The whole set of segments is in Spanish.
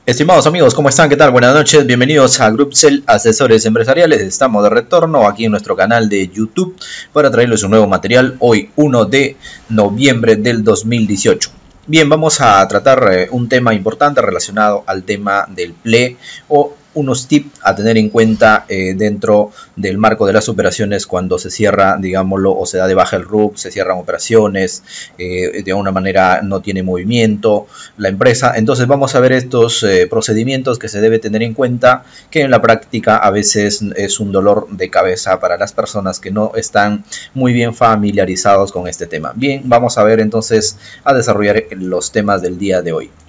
Estimados amigos, ¿cómo están? ¿Qué tal? Buenas noches, bienvenidos a Groupsell Asesores Empresariales. Estamos de retorno aquí en nuestro canal de YouTube para traerles un nuevo material hoy 1 de noviembre del 2018. Bien, vamos a tratar un tema importante relacionado al tema del PLE o unos tips a tener en cuenta dentro del marco de las operaciones cuando se cierra, digámoslo, o se da de baja el RUC, se cierran operaciones, de alguna manera no tiene movimiento la empresa. Entonces vamos a ver estos procedimientos que se debe tener en cuenta, que en la práctica a veces es un dolor de cabeza para las personas que no están muy bien familiarizados con este tema. Bien, vamos a ver entonces a desarrollar los temas del día de hoy.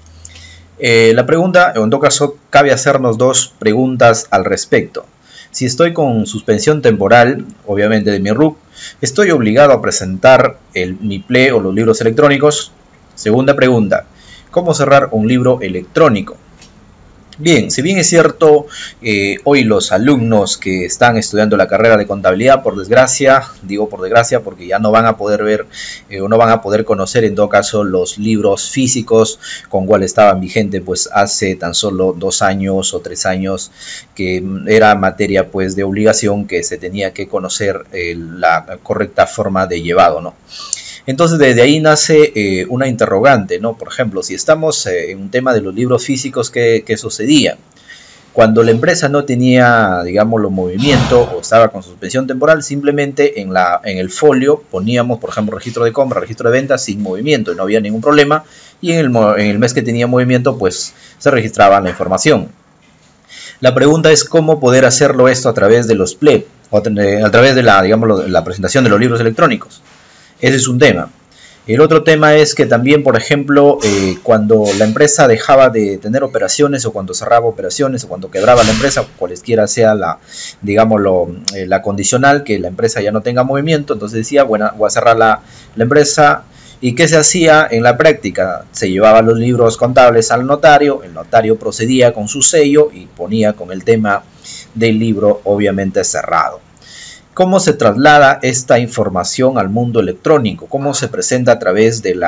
La pregunta, en todo caso, cabe hacernos dos preguntas al respecto. Si estoy con suspensión temporal, obviamente de mi RUC, ¿estoy obligado a presentar mi PLE o los libros electrónicos? Segunda pregunta, ¿cómo cerrar un libro electrónico? Bien, si bien es cierto, hoy los alumnos que están estudiando la carrera de contabilidad, por desgracia, digo por desgracia porque ya no van a poder ver o no van a poder conocer en todo caso los libros físicos con cual estaban vigentes pues hace tan solo 2 años o 3 años, que era materia pues de obligación que se tenía que conocer la correcta forma de llevado, ¿no? Entonces desde ahí nace una interrogante, ¿no? Por ejemplo, si estamos en un tema de los libros físicos, ¿qué sucedía? Cuando la empresa no tenía, digámoslo, movimiento o estaba con suspensión temporal, simplemente en el folio poníamos, por ejemplo, registro de compra, registro de venta sin movimiento y no había ningún problema. Y en el mes que tenía movimiento, pues se registraba la información. La pregunta es cómo poder hacerlo esto a través de los PLE, o a través de la presentación de los libros electrónicos. Ese es un tema. El otro tema es que también, por ejemplo, cuando la empresa dejaba de tener operaciones o cuando cerraba operaciones o cuando quebraba la empresa, cualesquiera sea la condicional, que la empresa ya no tenga movimiento, entonces decía, bueno, voy a cerrar la empresa. ¿Y qué se hacía en la práctica? Se llevaban los libros contables al notario, el notario procedía con su sello y ponía con el tema del libro obviamente cerrado. ¿Cómo se traslada esta información al mundo electrónico? ¿Cómo se presenta a través de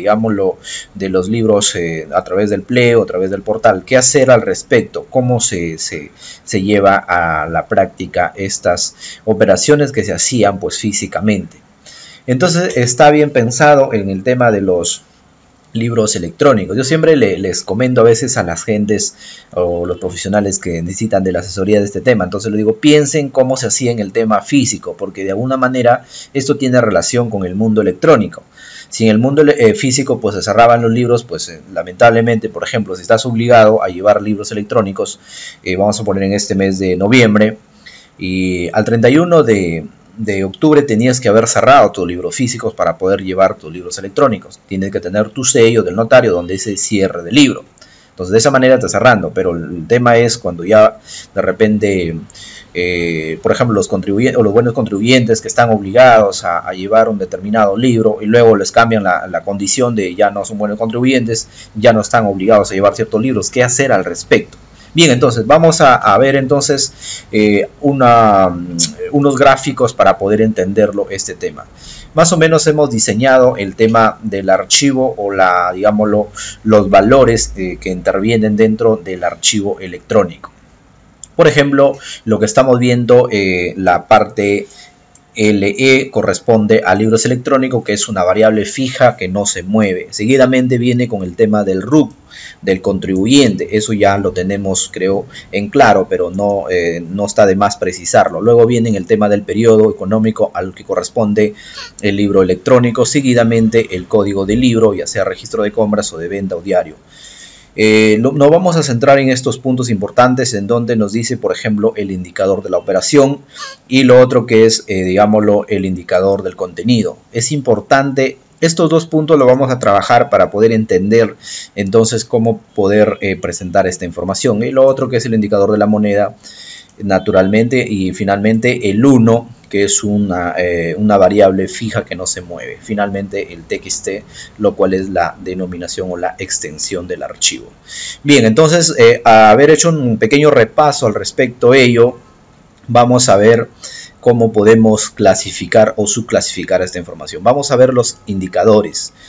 de los libros, a través del PLE o a través del portal? ¿Qué hacer al respecto? ¿Cómo se lleva a la práctica estas operaciones que se hacían pues físicamente? Entonces está bien pensado en el tema de los libros electrónicos. Yo siempre les comento a veces a las gentes o los profesionales que necesitan de la asesoría de este tema. Entonces les digo, piensen cómo se hacía en el tema físico, porque de alguna manera esto tiene relación con el mundo electrónico. Si en el mundo físico pues se cerraban los libros, pues lamentablemente, por ejemplo, si estás obligado a llevar libros electrónicos, vamos a poner en este mes de noviembre, y al 31 de octubre tenías que haber cerrado tus libros físicos para poder llevar tus libros electrónicos. Tienes que tener tu sello del notario donde dice cierre del libro. Entonces de esa manera estás cerrando, pero el tema es cuando ya de repente, por ejemplo, los contribuyentes o los buenos contribuyentes que están obligados a llevar un determinado libro y luego les cambian la condición de ya no son buenos contribuyentes, ya no están obligados a llevar ciertos libros. ¿Qué hacer al respecto? Bien, entonces vamos a ver entonces unos gráficos para poder entenderlo este tema. Más o menos hemos diseñado el tema del archivo o los valores que intervienen dentro del archivo electrónico. Por ejemplo, lo que estamos viendo, la parte LE corresponde a libros electrónicos, que es una variable fija que no se mueve. Seguidamente viene con el tema del RUC, del contribuyente. Eso ya lo tenemos, creo, en claro, pero no está de más precisarlo. Luego viene el tema del periodo económico al que corresponde el libro electrónico. Seguidamente el código del libro, ya sea registro de compras o de venta o diario. Nos vamos a centrar en estos puntos importantes en donde nos dice, por ejemplo, el indicador de la operación y lo otro que es, el indicador del contenido. Es importante, estos dos puntos lo vamos a trabajar para poder entender entonces cómo poder presentar esta información. Y lo otro que es el indicador de la moneda, naturalmente, y finalmente el 1, que es una variable fija que no se mueve. Finalmente el TXT, lo cual es la denominación o la extensión del archivo. Bien, entonces, haber hecho un pequeño repaso al respecto de ello, vamos a ver cómo podemos clasificar o subclasificar esta información. Vamos a ver los indicadores.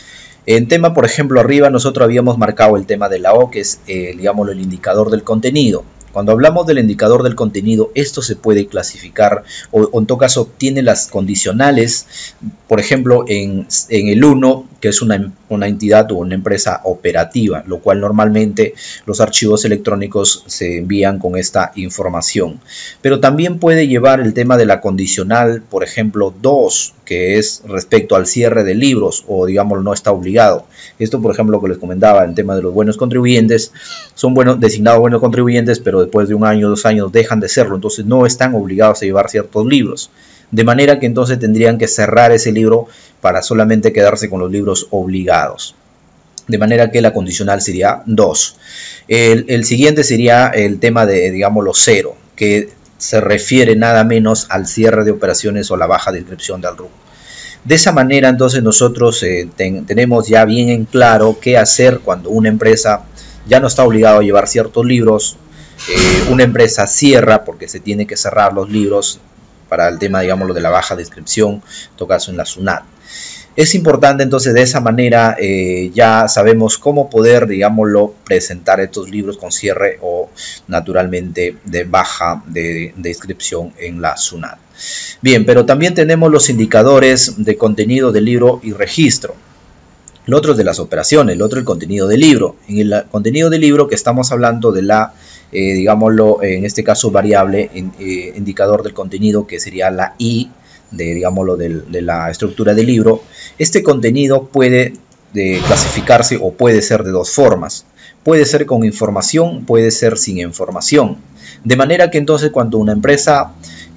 En tema, por ejemplo, arriba nosotros habíamos marcado el tema de la O, que es, digamos, el indicador del contenido. Cuando hablamos del indicador del contenido, esto se puede clasificar o en todo caso tiene las condicionales, por ejemplo, en el 1, que es una entidad o una empresa operativa, lo cual normalmente los archivos electrónicos se envían con esta información. Pero también puede llevar el tema de la condicional, por ejemplo, 2, que es respecto al cierre de libros o, digamos, no está obligado. Esto, por ejemplo, que les comentaba, el tema de los buenos contribuyentes, son designados buenos contribuyentes, pero después de 1 año, 2 años dejan de serlo, entonces no están obligados a llevar ciertos libros. De manera que entonces tendrían que cerrar ese libro para solamente quedarse con los libros obligados. De manera que la condicional sería 2. El siguiente sería el tema de, digamos, 0, que se refiere nada menos al cierre de operaciones o la baja de inscripción del RUC. De esa manera entonces nosotros tenemos ya bien en claro qué hacer cuando una empresa ya no está obligada a llevar ciertos libros, una empresa cierra porque se tiene que cerrar los libros para el tema, digamos, de la baja de inscripción, en todo caso en la SUNAT. Es importante entonces de esa manera ya sabemos cómo poder, digámoslo, presentar estos libros con cierre o naturalmente de baja de inscripción en la SUNAT. Bien, pero también tenemos los indicadores de contenido del libro y registro. El otro es de las operaciones, el otro el contenido del libro. En el contenido del libro que estamos hablando de la, digámoslo, en este caso variable, indicador del contenido que sería la I, digámoslo, de la estructura del libro. Este contenido puede clasificarse o puede ser de dos formas. Puede ser con información, puede ser sin información. De manera que entonces cuando una empresa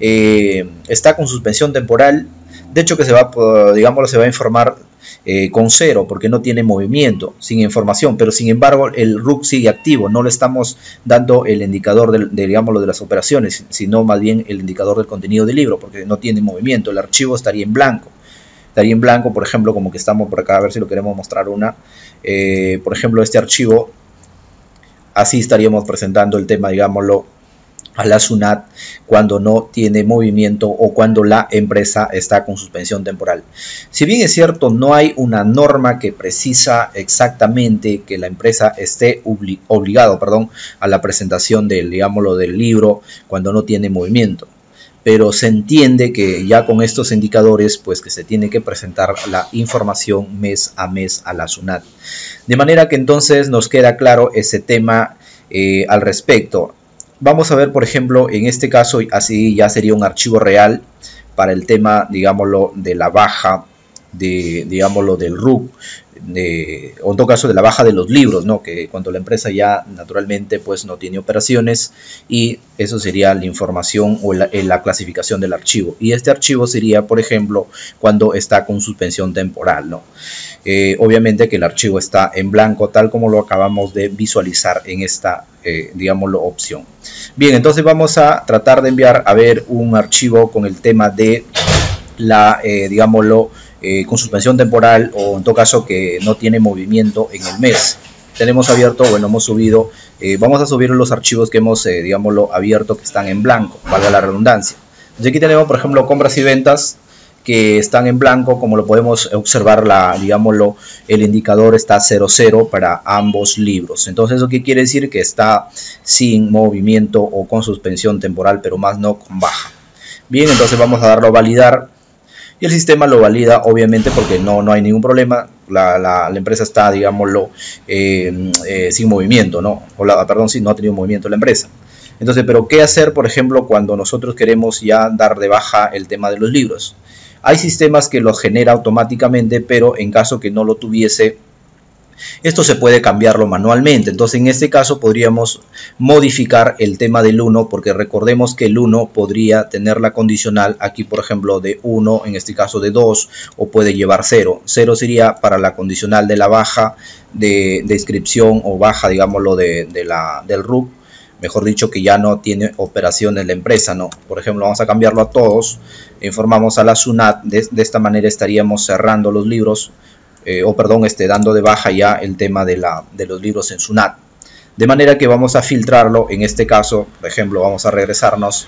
está con suspensión temporal, de hecho que se va, digámoslo, se va a informar con 0 porque no tiene movimiento, sin información, pero sin embargo el RUC sigue activo. No le estamos dando el indicador digámoslo, de las operaciones, sino más bien el indicador del contenido del libro, porque no tiene movimiento. El archivo estaría en blanco. Estaría en blanco, por ejemplo, como que estamos por acá, a ver si lo queremos mostrar por ejemplo, este archivo, así estaríamos presentando el tema, digámoslo, a la SUNAT cuando no tiene movimiento o cuando la empresa está con suspensión temporal. Si bien es cierto, no hay una norma que precisa exactamente que la empresa esté obligado, a la presentación del, digámoslo, del libro cuando no tiene movimiento, pero se entiende que ya con estos indicadores pues que se tiene que presentar la información mes a la SUNAT. De manera que entonces nos queda claro ese tema al respecto. Vamos a ver, por ejemplo, en este caso, así ya sería un archivo real para el tema, digámoslo, de la baja, digámoslo, del RUC, o en todo caso de la baja de los libros, ¿no? Que cuando la empresa ya naturalmente pues no tiene operaciones, y eso sería la información o la clasificación del archivo. Y este archivo sería, por ejemplo, cuando está con suspensión temporal, ¿no? Obviamente que el archivo está en blanco, tal como lo acabamos de visualizar en esta, digámoslo, opción. Bien, entonces vamos a tratar de enviar a ver un archivo con el tema de la, digámoslo, con suspensión temporal, o en todo caso que no tiene movimiento en el mes. Tenemos abierto, bueno, hemos subido, vamos a subir los archivos que hemos, digámoslo, abierto, que están en blanco, valga la redundancia. Entonces aquí tenemos, por ejemplo, compras y ventas que están en blanco, como lo podemos observar, digámoslo, el indicador está 00 para ambos libros. Entonces, ¿eso qué quiere decir? Que está sin movimiento o con suspensión temporal, pero más no con baja. Bien, entonces vamos a darlo a validar. Y el sistema lo valida, obviamente, porque no hay ningún problema. La empresa está, digámoslo, sin movimiento, ¿no? Perdón, no ha tenido movimiento la empresa. Entonces, pero ¿qué hacer, por ejemplo, cuando nosotros queremos ya dar de baja el tema de los libros? Hay sistemas que los genera automáticamente, pero en caso que no lo tuviese, esto se puede cambiarlo manualmente. Entonces en este caso podríamos modificar el tema del 1, porque recordemos que el 1 podría tener la condicional aquí, por ejemplo, de 1, en este caso de 2, o puede llevar 0. 0 sería para la condicional de la baja de inscripción o baja, digámoslo, del RUC. Mejor dicho, que ya no tiene operación en la empresa, ¿no? Por ejemplo, vamos a cambiarlo a todos. Informamos a la SUNAT. De esta manera estaríamos cerrando los libros, dando de baja ya el tema de los libros en SUNAT. De manera que vamos a filtrarlo. En este caso, por ejemplo, vamos a regresarnos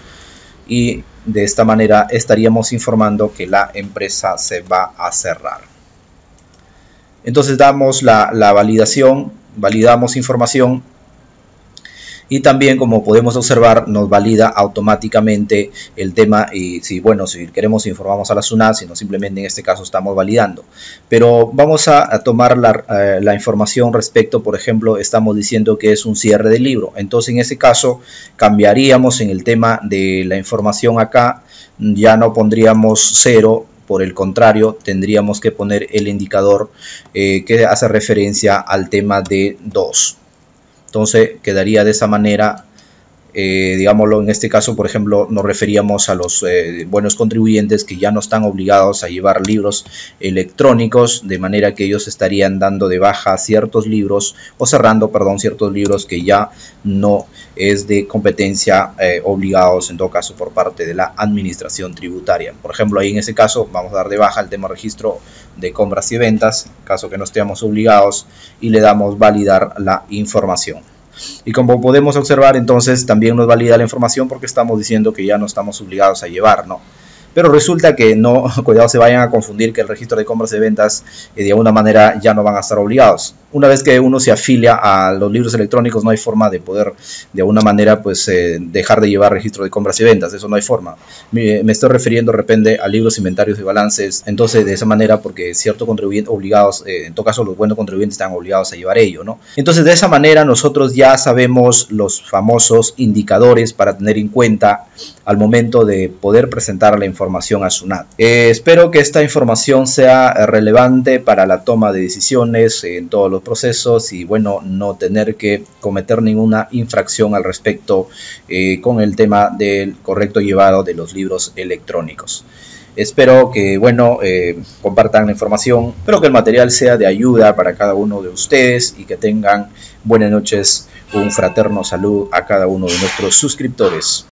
y de esta manera estaríamos informando que la empresa se va a cerrar. Entonces damos la validación, validamos información. Y también, como podemos observar, nos valida automáticamente el tema y si queremos informamos a la SUNAT, sino simplemente en este caso estamos validando. Pero vamos a tomar la información respecto, por ejemplo, estamos diciendo que es un cierre del libro. Entonces, en ese caso, cambiaríamos en el tema de la información acá, ya no pondríamos 0. Por el contrario, tendríamos que poner el indicador que hace referencia al tema de 2. Entonces quedaría de esa manera, digámoslo, en este caso, por ejemplo, nos referíamos a los buenos contribuyentes que ya no están obligados a llevar libros electrónicos, de manera que ellos estarían dando de baja ciertos libros o cerrando, perdón, ciertos libros que ya no es de competencia obligados en todo caso por parte de la administración tributaria. Por ejemplo, ahí en ese caso vamos a dar de baja el tema registro de compras y ventas, caso que no estemos obligados, y le damos validar la información. Y como podemos observar, entonces también nos valida la información porque estamos diciendo que ya no estamos obligados a llevar, ¿no? Pero resulta que no, cuidado, se vayan a confundir que el registro de compras y ventas de alguna manera ya no van a estar obligados. Una vez que uno se afilia a los libros electrónicos, no hay forma de poder de alguna manera pues dejar de llevar registro de compras y ventas. Eso no hay forma. Me estoy refiriendo de repente a libros, inventarios y balances. Entonces, de esa manera, porque ciertos contribuyentes obligados, en todo caso los buenos contribuyentes están obligados a llevar ello, ¿no? Entonces, de esa manera nosotros ya sabemos los famosos indicadores para tener en cuenta al momento de poder presentar la información a SUNAT. Espero que esta información sea relevante para la toma de decisiones en todos los procesos y bueno, no tener que cometer ninguna infracción al respecto con el tema del correcto llevado de los libros electrónicos. Espero que compartan la información, espero que el material sea de ayuda para cada uno de ustedes y que tengan buenas noches, un fraterno saludo a cada uno de nuestros suscriptores.